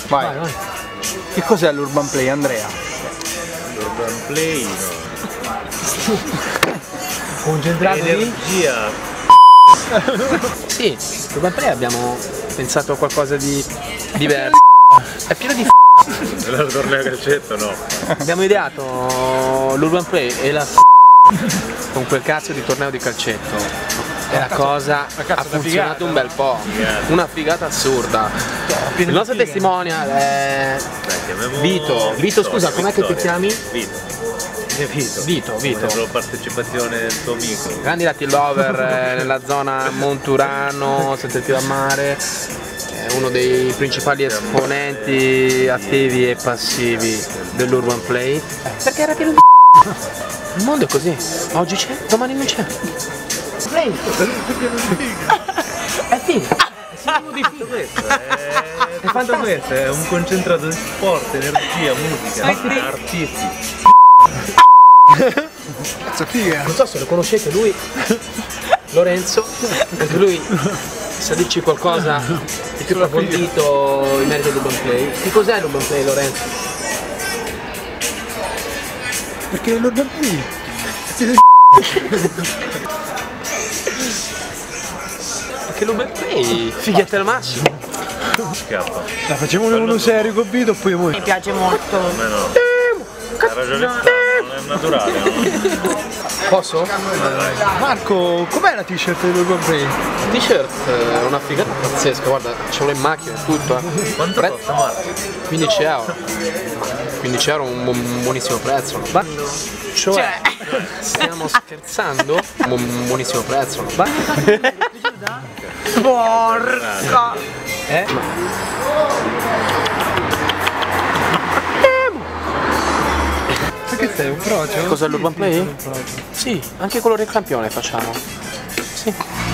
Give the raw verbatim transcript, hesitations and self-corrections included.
Vai. Vai, vai. Che cos'è l'Urban Play, Andrea? L'Urban Play, no. Concentrato lì? Energia. Sì, l'Urban Play abbiamo pensato a qualcosa di diverso. È pieno di f***. Nel torneo calcetto no. Abbiamo ideato l'Urban Play e la f*** con quel cazzo di torneo di calcetto. E la cosa ha funzionato un bel po'. Una figata assurda. Il nostro testimonial è Vito. Vito, scusa, com'è che ti chiami? Vito. Vito. Vito, Vito. Solo partecipazione del tuo amico. Grandi Latin Lover eh, nella zona Monturano, senza il più a mare. È uno dei principali esponenti attivi e passivi dell'Urban Play. Perché era pieno di il mondo è così. Oggi c'è, domani non c'è. Play. È figo. Tutto questo è, tutto questo è un concentrato di sport, energia, musica, artisti. Cazzo figa! Non so se lo conoscete lui, Lorenzo, anche lui sa dirci qualcosa di più approfondito in merito all'Urban Play. Che cos'è l'Urban Play, Lorenzo? Perché l'Urban Play? Perché l'Urban Play figata al massimo. Scappa. La facciamo uno serio con Vito e poi voi. Mi piace molto. Come no? La ragione sta, non è naturale, no? Posso? Marco, com'è la t-shirt dell'Urban Play? Il t-shirt è una figata pazzesca, guarda, ce l'ho in macchina e tutto. Eh. Quanto Pre- costa, Marco? quindici euro. quindici euro è un, un buonissimo prezzo. Ma, cioè, stiamo scherzando? Un buonissimo prezzo. Ma, Porca! eh? Che sei, un procio? Cos'è l'Urban Play? Sì, anche quello del campione facciamo. Sì.